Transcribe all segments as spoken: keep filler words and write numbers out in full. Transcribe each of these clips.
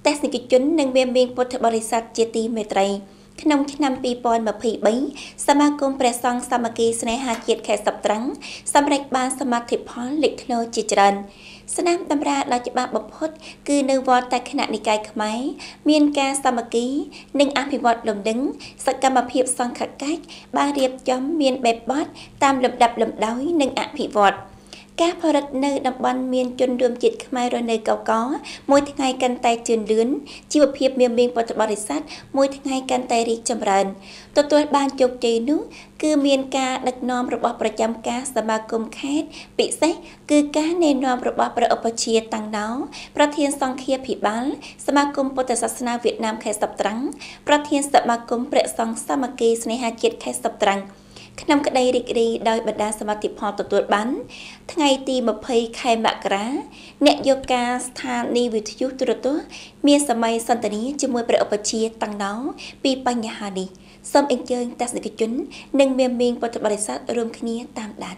តែសនិកជននិងមានមានពុទ្ធបរិស័ទជាទីមេត្រីក្នុងឆ្នាំពីរពាន់ម្ភៃបីសមាគមព្រះសង្ឃសាមគ្គីស្នេហាជាតិខេត្តសត្រាំងសម្រេចបានសមាធិផលលេចធ្លោជាច្រើនស្នាមតម្រាដ៏ច្បាស់បំផុតគឺនៅវត្តតែគណៈនិកាយខ្មែរមានការសាមគ្គីនិងអភិវឌ្ឍលំនឹងសកម្មភាពសង្ឃកិច្ចបានរៀបចំមានបែបបទតាមលំដាប់លំដោយនិងអភិវឌ្ឍការផលិតនៅតំបន់មានជនរួមជាតិខ្មែររស់នៅកកមួយថ្ងៃកាន់តែជឿនលឿនជីវភាពមានមានពុទ្ធបរិស័ទមួយថ្ងៃកាន់តែរីកចម្រើនទទួលបានជោគជ័យនោះគឺមានការដឹកនាំរបស់ប្រចាំការសមាគមខេត្តពិសេសគឺការណែនាំរបស់ព្រះឧបជាតាំងណោប្រធានសង្ឃាភិបាលសមាគមពុទ្ធសាសនាវៀតណាមខេត្តសត្រាំងប្រធានសមាគមព្រះសង្ឃសាមគ្គីស្នេហាជាតិខេត្តសត្រាំងក្នុងក្តីរីករាយដោយបដាសមាធិផលទទួលបានថ្ងៃទីម្ភៃខែមករាអ្នកយកការស្ថានីយ៍វិទ្យុទូរទស្សន៍មានសម័យសន្ទនាជាមួយព្រះឧបជាតាំងណោពីបញ្ហានេះសូមអញ្ជើញទស្សនិកជននិងមានមានពុទ្ធបរិស័ទរួមគ្នាតាមដាន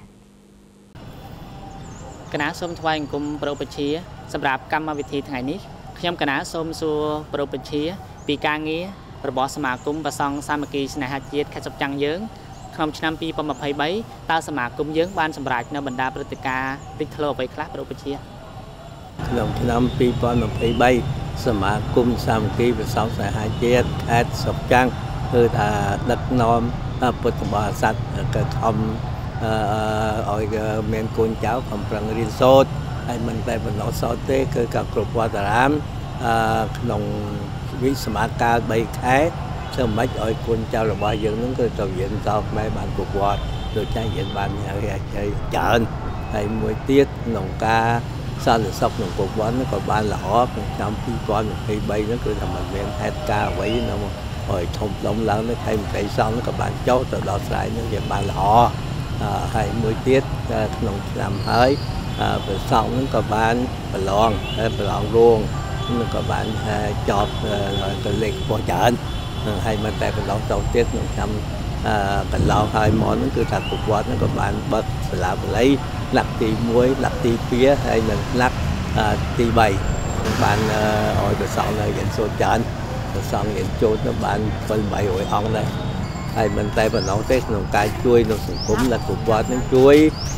គណៈសូមថ្វាយបង្គំព្រះឧបជាសម្រាប់កម្មវិធីថ្ងៃនេះខ្ញុំគណៈសូមសួរព្រះឧបជាពីការងាររបស់សមាគមព្រះសង្ឃសាមគ្គីស្នេហាជាតិខេត្តសត្រាំងយើងក្នុងឆ្នាំពីរពាន់ម្ភៃបីតើសមាគមយើងបានសម្រេចនៅបណ្ដាព្រឹត្តិការណ៍លេចធ្លោអ្វីខ្លះព្រះឧបជាក្នុងឆ្នាំពីរពាន់ម្ភៃបីសមាគមសាមគ្គីព្រះសង្ឃស្នេហាជាតិខេត្តសត្រាំងគឺថាដឹកនាំពុទ្ធបរិស័ទក៏ខំឲ្យមានកូនចៅខំប្រឹងរៀនសូត្រហើយមិនតែបណ្ដោះសូត្រទេគឺក៏គ្រប់វត្តអារាមក្នុងវិសមាកាលបីខែធ្វើម៉េចឲ្យកូនចៅរបស់យើងនឹងគឺទៅរៀនតខ្មែរបានគ្រប់វត្តដូចតែរៀនបានច្រើនហើយមួយទៀតក្នុងការសន្តិសុខក្នុងគ្រប់វត្តក៏បានល្អក្នុងឆ្នាំពីរពាន់ម្ភៃបីនោះគឺថាមិនមានហេតុការណ៍អ្វីនៅឲ្យធំដុំឡើងនៅខេមរៈសង្ឃក៏បានចុះទៅដល់ស្រ័យនោះវាបានល្អហើយមួយទៀតក្នុងឆ្នាំហើយព្រះសង្ឃនឹងក៏បានប្រឡងប្រឡងរងនឹងក៏បានចប់ទៅលេខខ្ពស់ច្រើនហើយមិនតែបណ្ដោះទៅទៀតក្នុងឆ្នាំកន្លងហើយមកហ្នឹងគឺថាគ្រប់វត្តហ្នឹងក៏បានបើកសាលាបាលីផ្នែកទីមួយផ្នែកទីពីរហើយនិងផ្នែកទីបីបានឲ្យប្រសងនៅរៀនសូត្រច្រើនប្រសងរៀនចូលទៅបានbảy trăm bảy mươiអង្គដែរហើយមិនតែបណ្ដោះទេក្នុងការជួយនៅសង្គមដែលគ្រប់វត្តហ្នឹងជួយ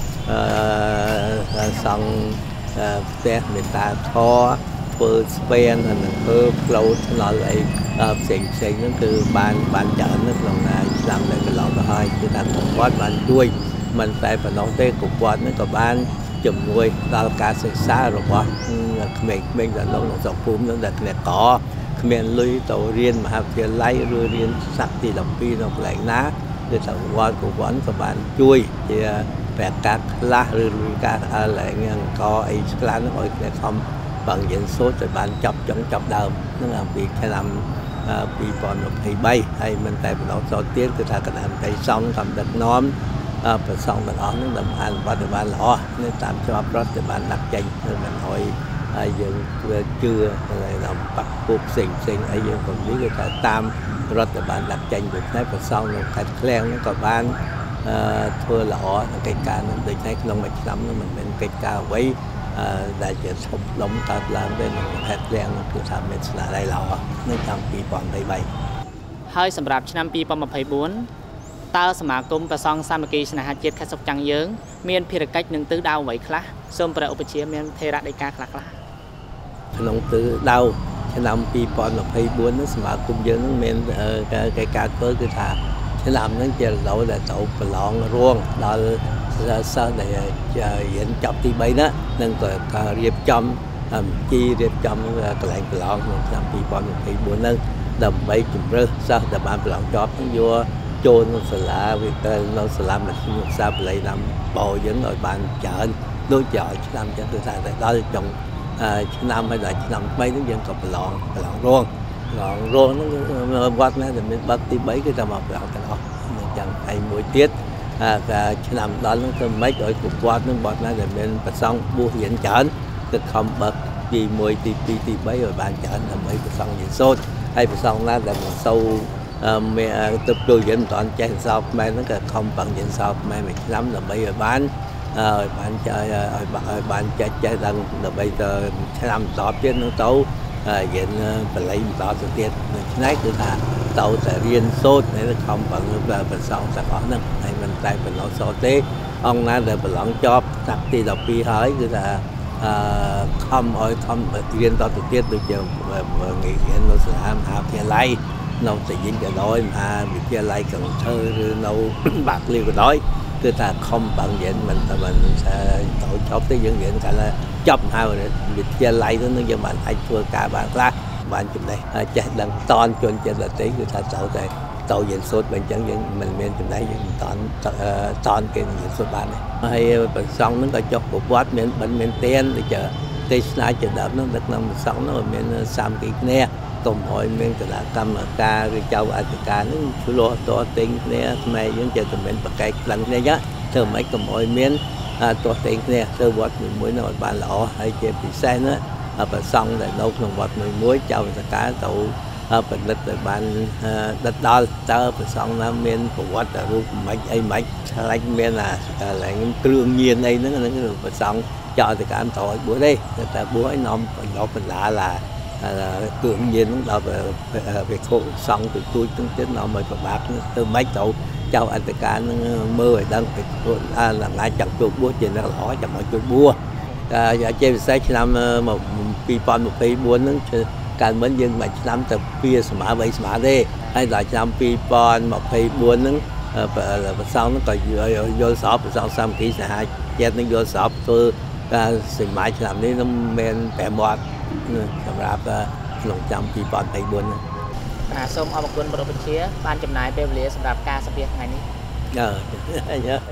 សង្ឃផ្ទះមេត្តាធម៌ធ្វើស្ពានហើយនឹងធ្វើផ្លូវថ្នល់អីផ្សេងផ្សេងហ្នឹងគឺបានបានច្រើននៅក្នុងឆ្នាំដែលកន្លងទៅហើយគឺថាគ្រប់វត្តបានជួយមិនតែប៉ុណ្ណោះទេគ្រប់វត្តហ្នឹងក៏បានជំនួយដល់ការសិក្សារបស់ក្មេងៗនៅក្នុងស្រុកភូមិហ្នឹងដែលអ្នកកគ្មានលុយទៅរៀនមហាវិទ្យាល័យឬរៀនសាក់ទីដប់ពីរនៅកន្លែងណាគឺថាវត្តគ្រប់វត្តក៏បានជួយជាប្រកាសខ្លះឬការកន្លែងអង្គអីខ្លះហ្នឹងឲ្យអ្នកខំbằng diện số thì bạn chọc chẳng chọc đầu nó làm việc hay làm bị còn một thì bay hay mình tại nó cho tiết cứ ta cần làm tay xong cầm được nón và xong được đó nó làm ăn và được bạn lo nên tạm cho rất thì bạn đặt tranh nên mình hỏi ai dừng chưa lại làm bắt buộc xình xình ai dừng còn lý người ta tam rất là bạn đặt tranh được hết và xong rồi cái khen nó còn ban thưa lọ cái ca nó được thấy lòng mạch lắm nó mình bên cái ca với đại diện sông lông ta làm bên hạt đenគឺថាមានស្នាដៃល្អនៅឆ្នាំពីរពាន់បីហើយសម្រាប់ឆ្នាំពីរពាន់ម្ភៃបួនតើសមាគមព្រះសង្ឃសាមគ្គីស្នេហាជាតិខេត្តសត្រាំងយើងមានភារកិច្ចនឹងទិសដៅអ្វីខ្លះសូមព្រះឧបជាមានថេរដីកាខ្លះខ្លះក្នុងទិសដៅឆ្នាំពីរពាន់ម្ភៃបួននោះសមាគមយើងនឹងមានកិច្ចការធ្វើគឺថាឆ្នាំហ្នឹងជារដូវដែលទៅប្រឡងរួងដល់សិស្សដែលរៀនចប់ទីបីណានឹងក៏ការរៀបចំជីរៀបចំកន្លែងប្រឡងក្នុងឆ្នាំពីរពាន់ម្ភៃបួនហ្នឹងដើម្បីជំរើសសិស្សដែលបានប្រឡងចប់នឹងយកចូលនៅសាលាវិទ្យាល័យនៅសាលាមធ្យមសិក្សាបល័យតាមបោយើងឲ្យបានច្រើនដូចជាឲ្យឆ្នាំចឹងគឺថាដល់ចុងឆ្នាំហើយដល់ឆ្នាំថ្មីហ្នឹងយើងក៏ប្រឡងប្រឡងរងប្រឡងរងហ្នឹងវត្តណាដែលមានបាក់ទីបីគឺតែមកប្រឡងទាំងអស់អញ្ចឹងហើយមួយទៀតឆ្នាំដល់ហ្នឹងធ្វើម៉េចឲ្យគ្រប់វត្តហ្នឹងវត្តណាដែលមានប្រសង់បួសរៀនច្រើនគឺខំបើកទីមួយទីពីរទីបីឲ្យបានច្រើនដើម្បីប្រសង់រៀនសូត្រហើយប្រសង់ណាដែលមិនសូវមានទឹកជួយរៀនមិនតាន់ចេះសោបខ្មែរហ្នឹងក៏ខំប្រឹងរៀនសោបខ្មែរមួយឆ្នាំដើម្បីឲ្យបានឲ្យបានចេះឲ្យបានចេះចេះដល់ដើម្បីទៅឆ្នាំតបទៀតហ្នឹងទៅ hiện phải lấy đó từ tiền này cứ thà tàu sẽ riêng sốt này là không bằng là phần sau sẽ có nè này mình tay phần nó so tế ông na để phần lỏng chóp tập thì đọc pi hỏi cứ là không hỏi không riêng đó từ tiền tôi chờ nghĩ hiện nó sẽ ham ham kia lấy nó sẽ dính cái đói mà bị kia lấy cần thơ nấu bạc liêu cái đói cứ thà không bằng diện mình thì mình sẽ tổ chóp tới những diện cả là chóp hai rồi bị kia lấy nó nhưng mà ai thua cả bạn lá bạn chụp đây chạy đang toàn chuẩn trên là tí người ta tạo đây tàu diện sốt mình chẳng những mình men chụp đây những toàn toàn cái diện sốt bạn này hay bên xong nó có chọc của quát men bệnh men ten để chờ cái snai chờ đỡ nó được năm sống nó men sam cái nè cùng hội men cái là cầm ca cái châu ai cái ca nó chú lo to tiền nè này những chờ tụi mình bật cái lần này nhá từ mấy cùng hội men to tiền nè từ quát mình mới nói bạn lọ hay chơi bị xe nữa ở bên sông để nấu nông vật mười muối châu tất cả tụ ở bên đất để ban đất đo tơ bên sông nam miền của quát ở luôn mấy ấy mấy lấy miền là là những cương nhiên đây nó nó bên sông cho tất cả anh tội bữa đây người ta bữa ấy nom nó mình lạ là cương nhiên nó đâu về khô sông từ tôi chúng chết nó mới có bạc từ mấy tụ châu anh tất cả nó mưa rồi đang là ngay chẳng chuột búa trên nó lỏ chẳng mọi chuột búa chơi xe năm một pi pon một pi bốn nó càng bên dân mà năm tập pia smart vậy smart đi hay là năm pi pon một pi bốn nó là sau nó còn vô shop sau xong kỹ sẽ hai chết nó vô shop tôi xin mãi làm đi nó men bẻ mọt sầm rạp lồng trăm pi pon pi bốn à xong ở một quân bờ bên kia ban chấm nải bê lìa sầm rạp ca sập ngày này